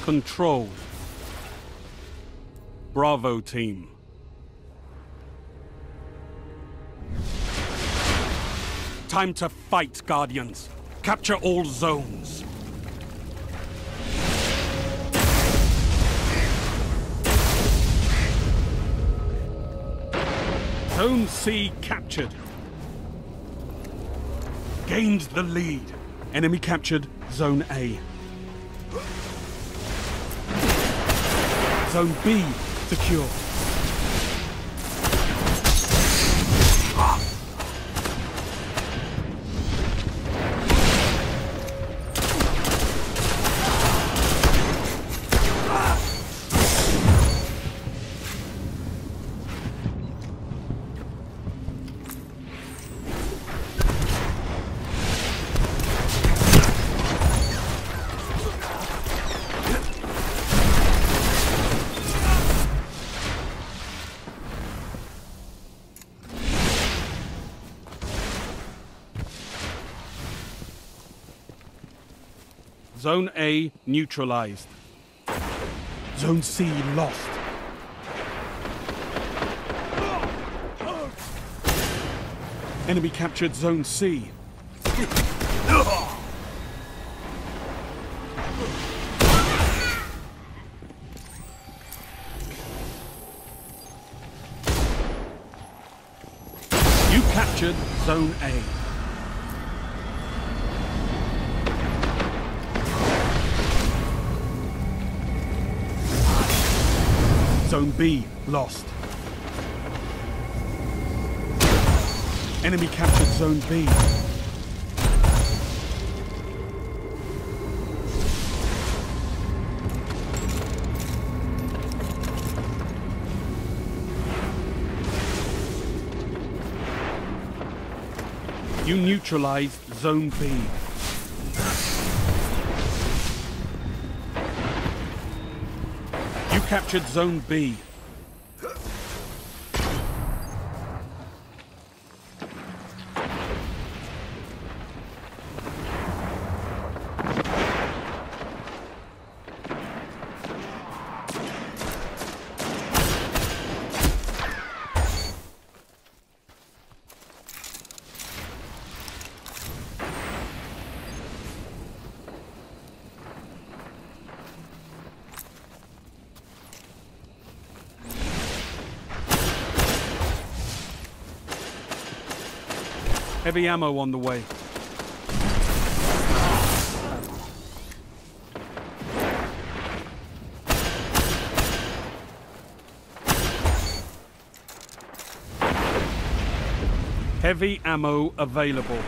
Control. Bravo team. Time to fight, Guardians. Capture all zones. Zone C captured. Gained the lead. Enemy captured Zone A. Zone B secure. Zone A neutralized. Zone C lost. Enemy captured Zone C. You captured Zone A. Zone B lost. Enemy captured Zone B. You neutralized Zone B. You captured Zone B. Heavy ammo on the way. Heavy ammo available.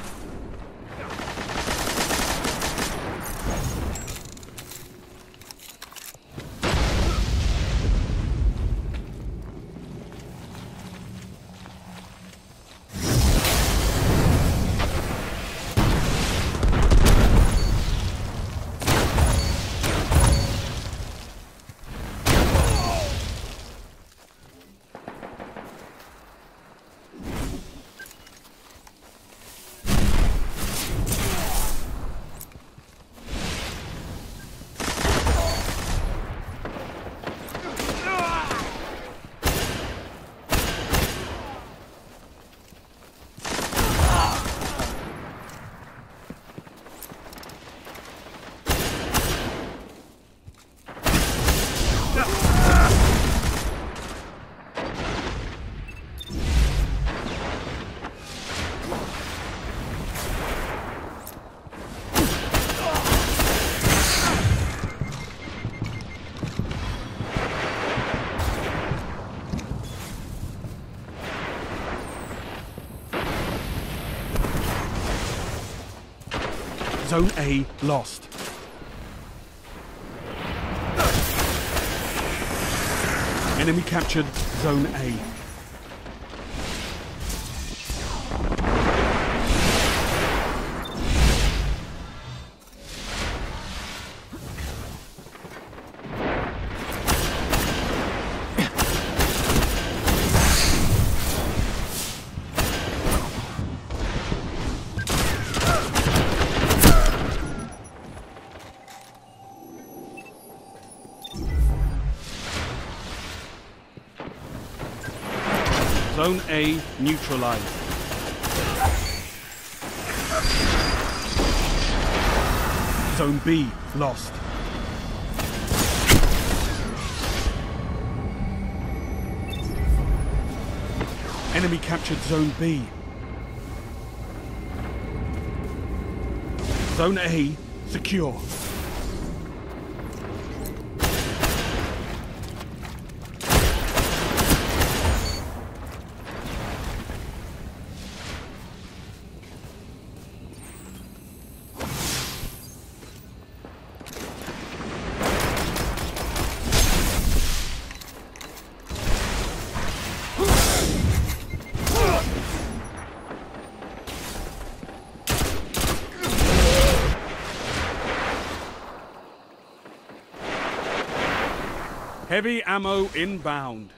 Zone A lost. Enemy captured Zone A. Zone A neutralized. Zone B lost. Enemy captured Zone B. Zone A secure. Heavy ammo inbound.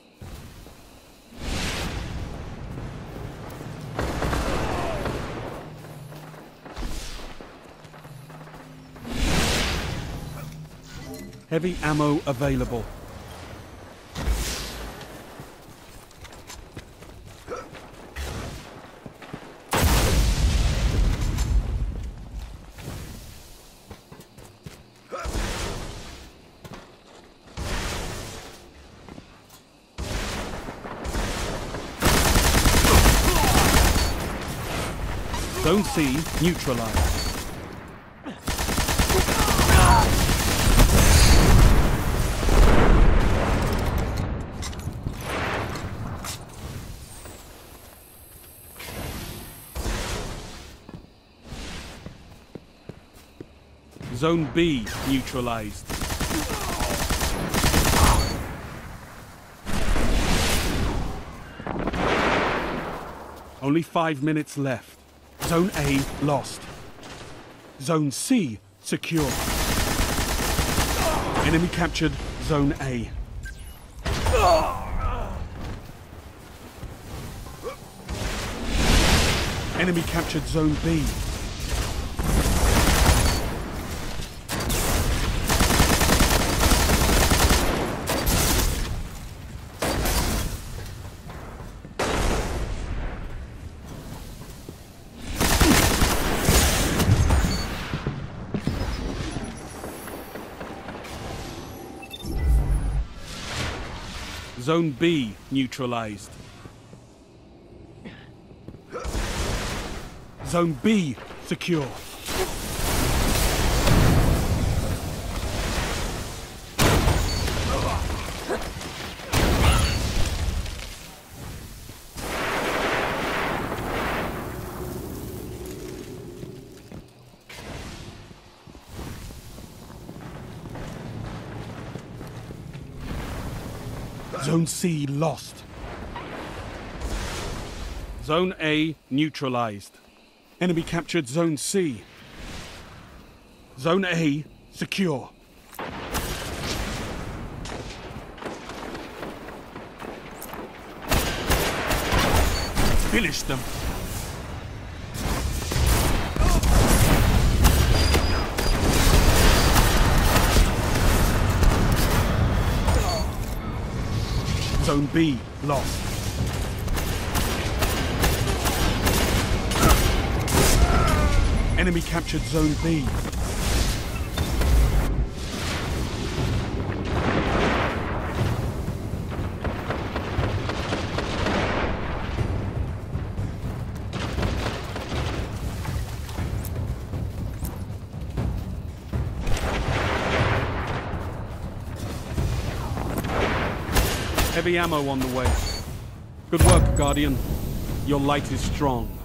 Heavy ammo available. Zone C neutralized. Zone B neutralized. Only 5 minutes left. Zone A lost. Zone C secure. Enemy captured Zone A. Enemy captured Zone B. Zone B neutralized. Zone B secure. Zone C lost. Zone A neutralized. Enemy captured Zone C. Zone A secure. Finish them. Zone B lost. Enemy captured Zone B. Heavy ammo on the way. Good work, Guardian. Your light is strong.